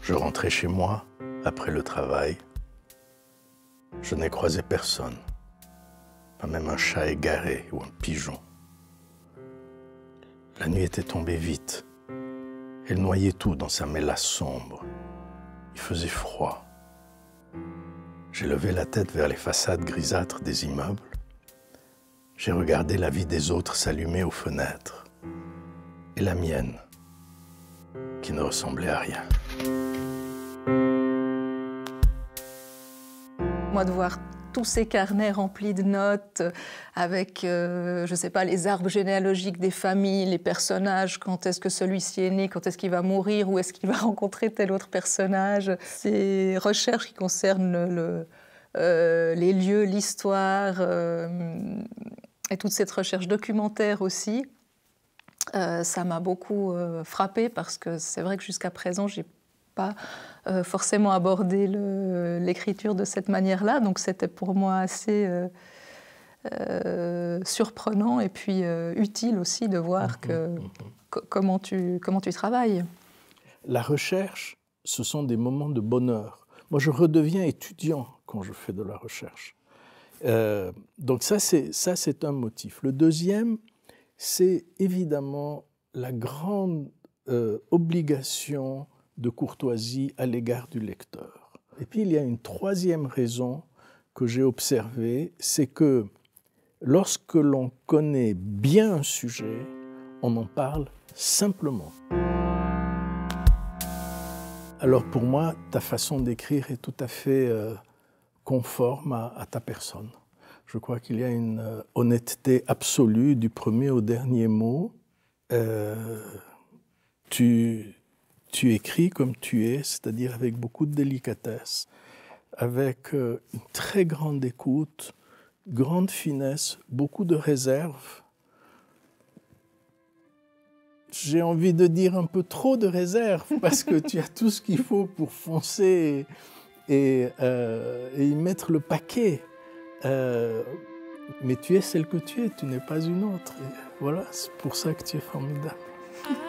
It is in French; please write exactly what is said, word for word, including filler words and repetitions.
Je rentrais chez moi, après le travail. Je n'ai croisé personne, pas même un chat égaré ou un pigeon. La nuit était tombée vite. Elle noyait tout dans sa mélasse sombre. Il faisait froid. J'ai levé la tête vers les façades grisâtres des immeubles. J'ai regardé la vie des autres s'allumer aux fenêtres. Et la mienne, qui ne ressemblait à rien. Moi, de voir tous ces carnets remplis de notes avec, euh, je ne sais pas, les arbres généalogiques des familles, les personnages, quand est-ce que celui-ci est né, quand est-ce qu'il va mourir, où est-ce qu'il va rencontrer tel autre personnage. Ces recherches qui concernent le, le, euh, les lieux, l'histoire, euh, et toute cette recherche documentaire aussi, euh, ça m'a beaucoup euh, frappée parce que c'est vrai que jusqu'à présent, j'ai pas euh, forcément abordé l'écriture de cette manière-là, donc c'était pour moi assez euh, euh, surprenant et puis euh, utile aussi de voir Mmh, que, mmh. co comment, tu, comment tu travailles. La recherche, ce sont des moments de bonheur. Moi, je redeviens étudiant quand je fais de la recherche. Euh, donc ça, c'est ça, c'est un motif. Le deuxième, c'est évidemment la grande euh, obligation de courtoisie à l'égard du lecteur. Et puis, il y a une troisième raison que j'ai observée, c'est que lorsque l'on connaît bien un sujet, on en parle simplement. Alors pour moi, ta façon d'écrire est tout à fait euh, conforme à, à ta personne. Je crois qu'il y a une euh, honnêteté absolue du premier au dernier mot. Euh, tu, tu écris comme tu es, c'est-à-dire avec beaucoup de délicatesse, avec euh, une très grande écoute, grande finesse, beaucoup de réserve. J'ai envie de dire un peu trop de réserve, parce que tu as tout ce qu'il faut pour foncer et, et, euh, et y mettre le paquet. Euh, mais tu es celle que tu es, tu n'es pas une autre. Et voilà, c'est pour ça que tu es formidable.